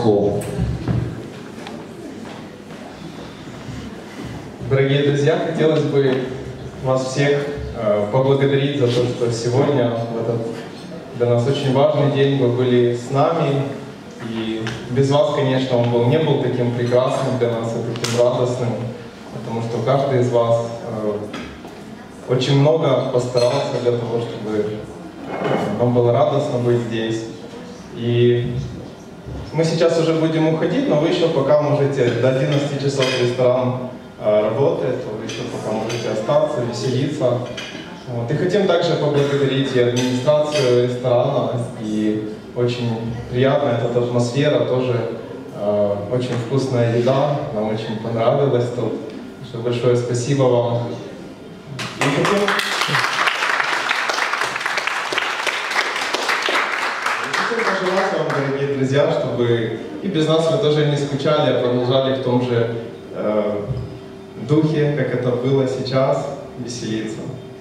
Холл. Дорогие друзья, хотелось бы вас всех поблагодарить за то, что сегодня, в этот для нас очень важный день, вы были с нами. И без вас, конечно, он не был таким прекрасным для нас и таким радостным, потому что каждый из вас очень много постарался для того, чтобы вам было радостно быть здесь. И мы сейчас уже будем уходить, но вы еще пока можете, до 11 часов ресторан работает, вы еще пока можете остаться, веселиться. Вот. И хотим также поблагодарить и администрацию ресторана, и очень приятная эта атмосфера, тоже очень вкусная еда, нам очень понравилось тут. Большое спасибо вам. И хотим пожелать вам, дорогие друзья, чтобы и без нас вы тоже не скучали, а продолжали в том же духе, как это было сейчас, веселиться.